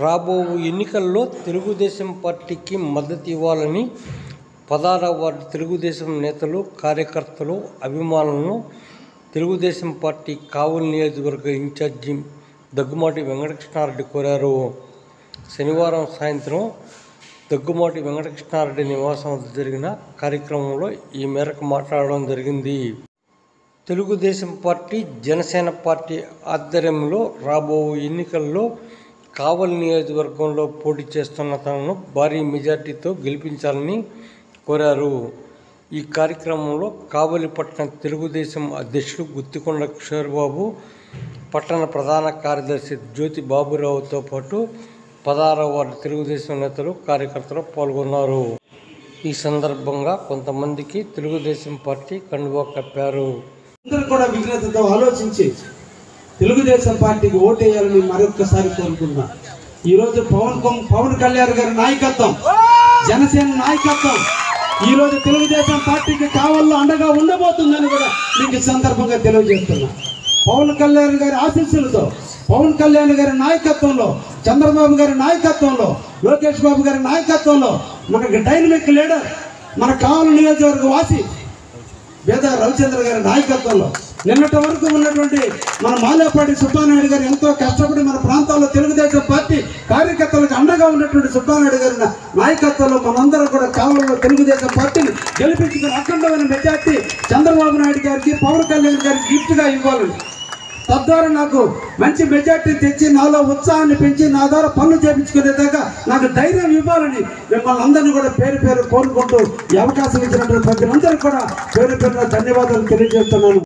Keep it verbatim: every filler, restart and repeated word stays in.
రాబో ఎన్నికల్లో తెలుగుదేశం పార్టీకి మద్దతు ఇవ్వాలని పదహారవ వార్డు తెలుగుదేశం నేతలు, కార్యకర్తలు, అభిమానులను తెలుగుదేశం పార్టీ కావలి నియోజకవర్గ ఇన్ఛార్జి దగ్గుమాటి వెంకటకృష్ణారెడ్డి కోరారు. శనివారం సాయంత్రం దగ్గుమాటి వెంకటకృష్ణారెడ్డి నివాసం వద్ద జరిగిన కార్యక్రమంలో ఈ మేరకు మాట్లాడడం జరిగింది. తెలుగుదేశం పార్టీ, జనసేన పార్టీ ఆధ్వర్యంలో రాబో ఎన్నికల్లో కావలి నియోజకవర్గంలో పోటీ చేస్తున్న తనను భారీ మెజార్టీతో గెలిపించాలని కోరారు. ఈ కార్యక్రమంలో కావలి పట్టణ తెలుగుదేశం అధ్యక్షుడు గుత్తికొండ కిషోర్బాబు, పట్టణ ప్రధాన కార్యదర్శి జ్యోతి బాబురావుతో పాటు పదహారవ వార్డు తెలుగుదేశం నేతలు, కార్యకర్తలు పాల్గొన్నారు. ఈ సందర్భంగా కొంతమందికి తెలుగుదేశం పార్టీ కండువా కప్పారు. అందరూ కూడా విఘ్నతతో ఆలోచించి తెలుగుదేశం పార్టీకి ఓటేయాలని మరొకసారి కోరుకున్నా. ఈరోజు పవన్ పవన్ కళ్యాణ్ గారి నాయకత్వం, జనసేన నాయకత్వం ఈరోజు తెలుగుదేశం పార్టీకి కావాలో అండగా ఉండబోతుందని కూడా మీకు సందర్భంగా తెలియజేస్తున్నా. పవన్ కళ్యాణ్ గారి ఆశీస్సులతో, పవన్ కళ్యాణ్ గారి నాయకత్వంలో, చంద్రబాబు గారి నాయకత్వంలో, లోకేష్ బాబు గారి నాయకత్వంలో మనకి డైనమిక్ లీడర్, మన కావలి నియోజకవర్గ వాసి వేద రవిచంద్ర గారి నాయకత్వంలో నిన్నటి వరకు ఉన్నటువంటి మన మాలేపాటి సుబ్బానాయుడు గారు ఎంతో కష్టపడి మన ప్రాంతాల్లో తెలుగుదేశం పార్టీ కార్యకర్తలకు అండగా ఉన్నటువంటి సుబ్బానాయుడు గారి నాయకత్వంలో మనందరం కూడా కావలిలో తెలుగుదేశం పార్టీని గెలిపించుకుని అఖండమైన మెజార్టీ చంద్రబాబు నాయుడు గారికి, పవన్ కళ్యాణ్ గారికి గిఫ్ట్గా ఇవ్వాలని, తద్వారా నాకు మంచి మెజార్టీ తెచ్చి నాలో ఉత్సాహాన్ని పెంచి నా ద్వారా పనులు చేయించుకునేదాకా నాకు ధైర్యం ఇవ్వాలని మిమ్మల్ని అందరినీ కూడా పేరు పేరు కోరుకుంటూ ఈ అవకాశం ఇచ్చినటువంటి ప్రతి అందరూ కూడా పేరు పేరున ధన్యవాదాలు తెలియజేస్తున్నాను.